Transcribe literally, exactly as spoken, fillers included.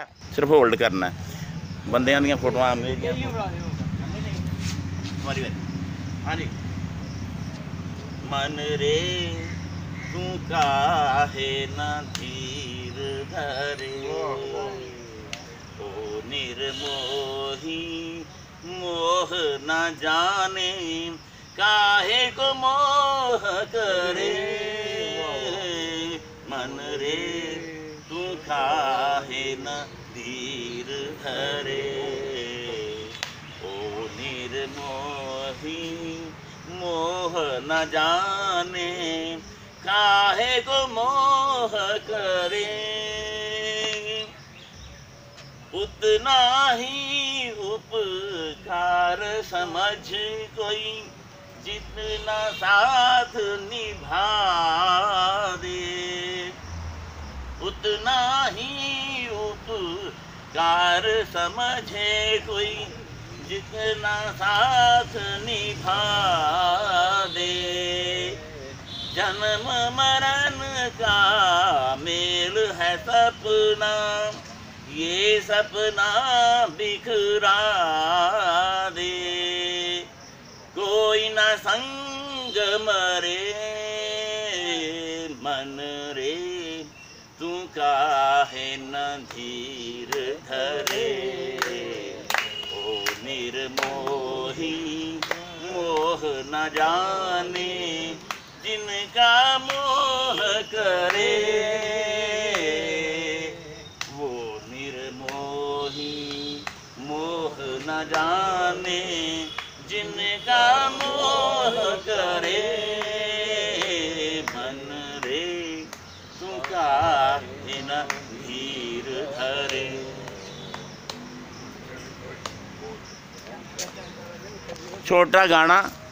सिर्फ होल्ड करना है। बंदियां दी फोटोआं मेरियां हाँ जी। मन रे तू काहे ना धीर धरे, ओ निर्मोही मोह न जाने काहे को मोह करे। मन रे तू काहे न धीर धरे, ओ निर्मोही मोह न जाने काहे को मोह करे। उतना ही उपकार समझ कोई जितना साथ निभा दे, उतना ही उपकार समझे कोई जितना साथ निभा दे। जन्म मरण का मेल है सपना, ये सपना बिखरा दे। कोई न संग मरे, मन रे तू काहे न धीर धरे, ओ निर्मोही मोह न जाने जिनका मोह करे। वो निर्मोही मोह न जाने जिनका मोह करे। मन रे तू काहे न धीर धरे। छोटा गाना